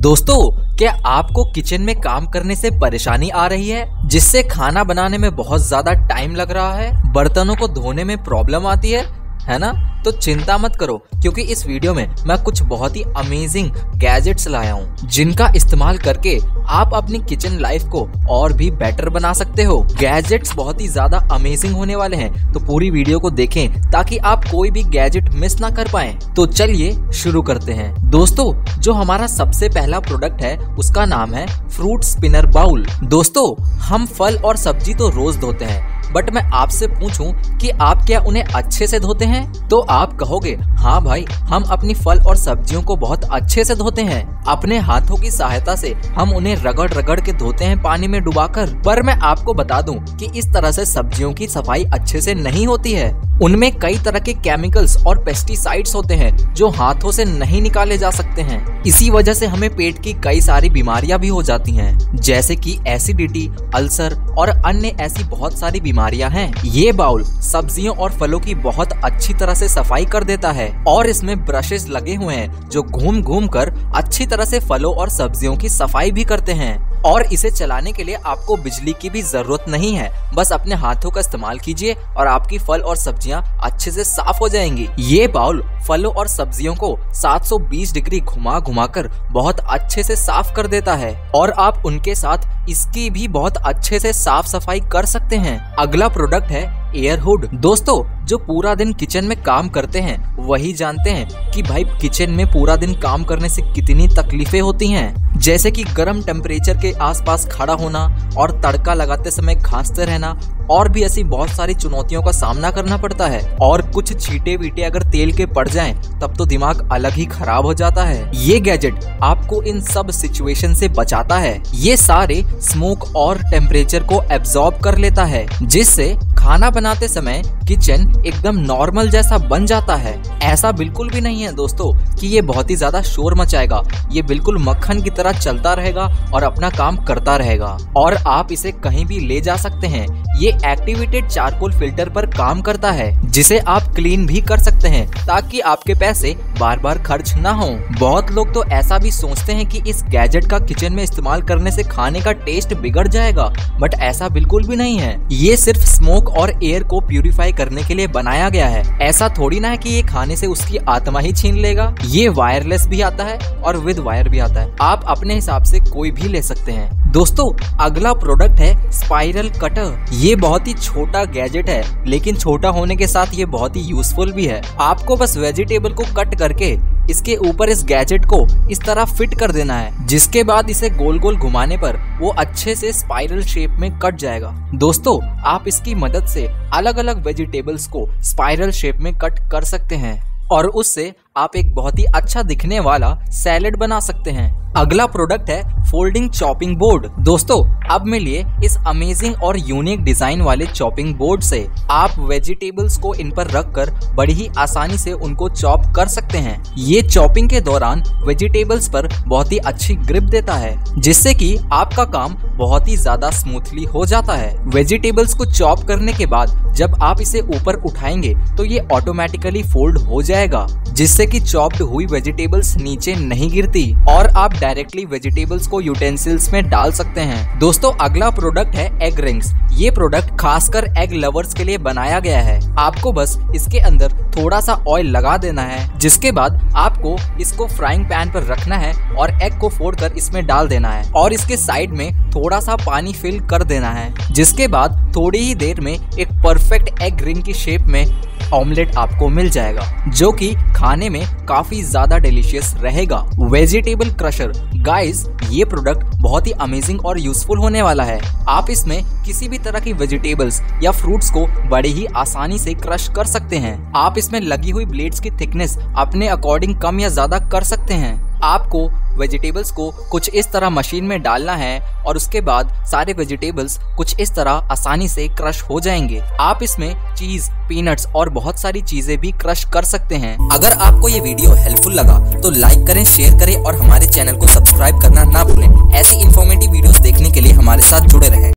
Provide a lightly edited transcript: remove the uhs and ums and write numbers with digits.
दोस्तों, क्या आपको किचन में काम करने से परेशानी आ रही है, जिससे खाना बनाने में बहुत ज्यादा टाइम लग रहा है, बर्तनों को धोने में प्रॉब्लम आती है ना? तो चिंता मत करो, क्योंकि इस वीडियो में मैं कुछ बहुत ही अमेजिंग गैजेट्स लाया हूँ, जिनका इस्तेमाल करके आप अपनी किचन लाइफ को और भी बेटर बना सकते हो। गैजेट्स बहुत ही ज्यादा अमेजिंग होने वाले हैं, तो पूरी वीडियो को देखें ताकि आप कोई भी गैजेट मिस ना कर पाएं। तो चलिए शुरू करते हैं। दोस्तों, जो हमारा सबसे पहला प्रोडक्ट है उसका नाम है फ्रूट स्पिनर बाउल। दोस्तों, हम फल और सब्जी तो रोज धोते हैं, बट मैं आपसे पूछूं कि आप क्या उन्हें अच्छे से धोते हैं? तो आप कहोगे, हाँ भाई, हम अपनी फल और सब्जियों को बहुत अच्छे से धोते हैं। अपने हाथों की सहायता से हम उन्हें रगड़ रगड़ के धोते हैं पानी में डुबाकर। पर मैं आपको बता दूं कि इस तरह से सब्जियों की सफाई अच्छे से नहीं होती है। उनमें कई तरह के केमिकल्स और पेस्टिसाइड्स होते हैं जो हाथों से नहीं निकाले जा सकते हैं। इसी वजह से हमें पेट की कई सारी बीमारियां भी हो जाती हैं, जैसे कि एसिडिटी, अल्सर और अन्य ऐसी बहुत सारी बीमारियां हैं। ये बाउल सब्जियों और फलों की बहुत अच्छी तरह से सफाई कर देता है और इसमें ब्रशेस लगे हुए हैं जो घूम घूम कर अच्छी तरह से फलों और सब्जियों की सफाई भी करते हैं। और इसे चलाने के लिए आपको बिजली की भी जरूरत नहीं है, बस अपने हाथों का इस्तेमाल कीजिए और आपकी फल और सब्जियां अच्छे से साफ हो जाएंगी। ये बाउल फलों और सब्जियों को 720 डिग्री घुमा घुमा कर बहुत अच्छे से साफ कर देता है और आप उनके साथ इसकी भी बहुत अच्छे से साफ सफाई कर सकते हैं। अगला प्रोडक्ट है एयर हुड। दोस्तों, जो पूरा दिन किचन में काम करते हैं वही जानते हैं कि भाई किचन में पूरा दिन काम करने से कितनी तकलीफें होती हैं, जैसे कि गर्म टेम्परेचर के आसपास खड़ा होना और तड़का लगाते समय खांसते रहना, और भी ऐसी बहुत सारी चुनौतियों का सामना करना पड़ता है। और कुछ छींटे वीटे अगर तेल के पड़ जाएं, तब तो दिमाग अलग ही खराब हो जाता है। ये गैजेट आपको इन सब सिचुएशन से बचाता है। ये सारे स्मोक और टेम्परेचर को एब्जॉर्ब कर लेता है, जिससे खाना बनाते समय किचन एकदम नॉर्मल जैसा बन जाता है। ऐसा बिल्कुल भी नहीं है दोस्तों कि ये बहुत ही ज्यादा शोर मचाएगा। ये बिल्कुल मक्खन की तरह चलता रहेगा और अपना काम करता रहेगा, और आप इसे कहीं भी ले जा सकते हैं। ये एक्टिवेटेड चारकोल फिल्टर पर काम करता है, जिसे आप क्लीन भी कर सकते हैं ताकि आपके पैसे बार बार खर्च ना हो। बहुत लोग तो ऐसा भी सोचते हैं कि इस गैजेट का किचन में इस्तेमाल करने से खाने का टेस्ट बिगड़ जाएगा, बट ऐसा बिल्कुल भी नहीं है। ये सिर्फ स्मोक और एयर को प्यूरिफाई करने के लिए बनाया गया है। ऐसा थोड़ी ना है कि ये खाने से उसकी आत्मा ही छीन लेगा। ये वायरलेस भी आता है और विद वायर भी आता है। आप अपने हिसाब से कोई भी ले सकते हैं। दोस्तों, अगला प्रोडक्ट है स्पाइरल कटर। ये बहुत ही छोटा गैजेट है, लेकिन छोटा होने के साथ ये बहुत ही यूजफुल भी है। आपको बस वेजिटेबल को कट करके इसके ऊपर इस गैजेट को इस तरह फिट कर देना है, जिसके बाद इसे गोल गोल घुमाने पर वो अच्छे से स्पाइरल शेप में कट जाएगा। दोस्तों, आप इसकी मदद से अलग अलग वेजिटेबल्स को स्पाइरल शेप में कट कर सकते हैं और उससे आप एक बहुत ही अच्छा दिखने वाला सैलेड बना सकते हैं। अगला प्रोडक्ट है फोल्डिंग चॉपिंग बोर्ड। दोस्तों, अब मिलिए इस अमेजिंग और यूनिक डिजाइन वाले चॉपिंग बोर्ड से। आप वेजिटेबल्स को इन पर रखकर बड़ी ही आसानी से उनको चॉप कर सकते हैं। ये चॉपिंग के दौरान वेजिटेबल्स पर बहुत ही अच्छी ग्रिप देता है, जिससे कि आपका काम बहुत ही ज्यादा स्मूथली हो जाता है। वेजिटेबल्स को चॉप करने के बाद जब आप इसे ऊपर उठाएंगे तो ये ऑटोमेटिकली फोल्ड हो जाएगा, जिससे कि चॉप्ड हुई वेजिटेबल्स नीचे नहीं गिरती और आप डायरेक्टली वेजिटेबल्स को यूटेंसिल्स में डाल सकते हैं। दोस्तों, अगला प्रोडक्ट है एग रिंग्स। ये प्रोडक्ट खासकर एग लवर्स के लिए बनाया गया है। आपको बस इसके अंदर थोड़ा सा ऑयल लगा देना है, जिसके बाद आपको इसको फ्राइंग पैन पर रखना है और एग को फोड़कर इसमें डाल देना है और इसके साइड में थोड़ा सा पानी फिल कर देना है, जिसके बाद थोड़ी ही देर में एक परफेक्ट एग रिंग की शेप में ऑमलेट आपको मिल जाएगा, जो कि खाने में काफी ज्यादा डिलीशियस रहेगा। Vegetable crusher. गाइस, ये प्रोडक्ट बहुत ही अमेजिंग और यूजफुल होने वाला है। आप इसमें किसी भी तरह की वेजिटेबल्स या फ्रूट्स को बड़े ही आसानी से क्रश कर सकते हैं। आप इसमें लगी हुई ब्लेड्स की थिकनेस अपने अकॉर्डिंग कम या ज्यादा कर सकते हैं। आपको वेजिटेबल्स को कुछ इस तरह मशीन में डालना है और उसके बाद सारे वेजिटेबल्स कुछ इस तरह आसानी से क्रश हो जाएंगे। आप इसमें चीज, पीनट्स और बहुत सारी चीजें भी क्रश कर सकते हैं। अगर आपको ये वीडियो हेल्पफुल लगा तो लाइक करें, शेयर करें और हमारे चैनल को सब्सक्राइब करना ना भूलें। ऐसी इन्फॉर्मेटिव वीडियोस देखने के लिए हमारे साथ जुड़े रहें।